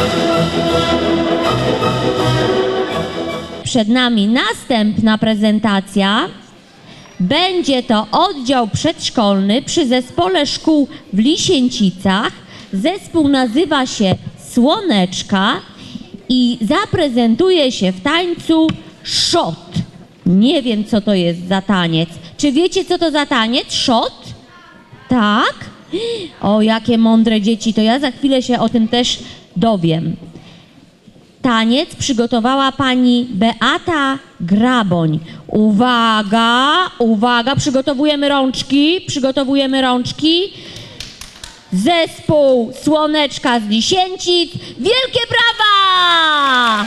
Przed nami następna prezentacja. Będzie to oddział przedszkolny przy Zespole Szkół w Lisięcicach. Zespół nazywa się Słoneczka i zaprezentuje się w tańcu szot. Nie wiem, co to jest za taniec. Czy wiecie, co to za taniec? Szot? Tak? O, jakie mądre dzieci, to ja za chwilę się o tym też dowiem. Taniec przygotowała pani Beata Graboń. Uwaga, uwaga, przygotowujemy rączki. Zespół Słoneczka z Lisięcic. Wielkie brawa!